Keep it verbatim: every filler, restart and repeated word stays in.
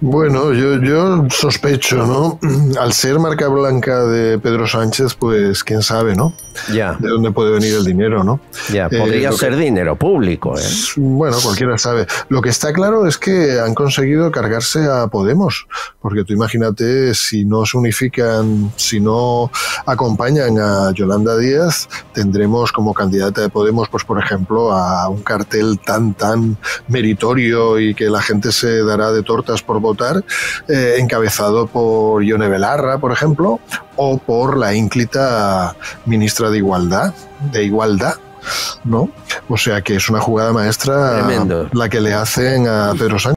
Bueno, yo, yo sospecho, ¿no? Al ser marca blanca de Pedro Sánchez, pues quién sabe, ¿no? Ya. De dónde puede venir el dinero, ¿no? Ya, podría eh, ser que, dinero público, ¿eh? Bueno, cualquiera sabe. Lo que está claro es que han conseguido cargarse a Podemos, porque tú imagínate si no se unifican, si no acompañan a Yolanda Díaz, tendremos como candidata de Podemos, pues por ejemplo, a un cartel tan, tan meritorio y que la gente se dará de tortas por votar, eh, encabezado por Ione Belarra, por ejemplo, o por la ínclita ministra de Igualdad, de Igualdad, ¿no? O sea que es una jugada maestra. Tremendo. La que le hacen a Pedro Sánchez.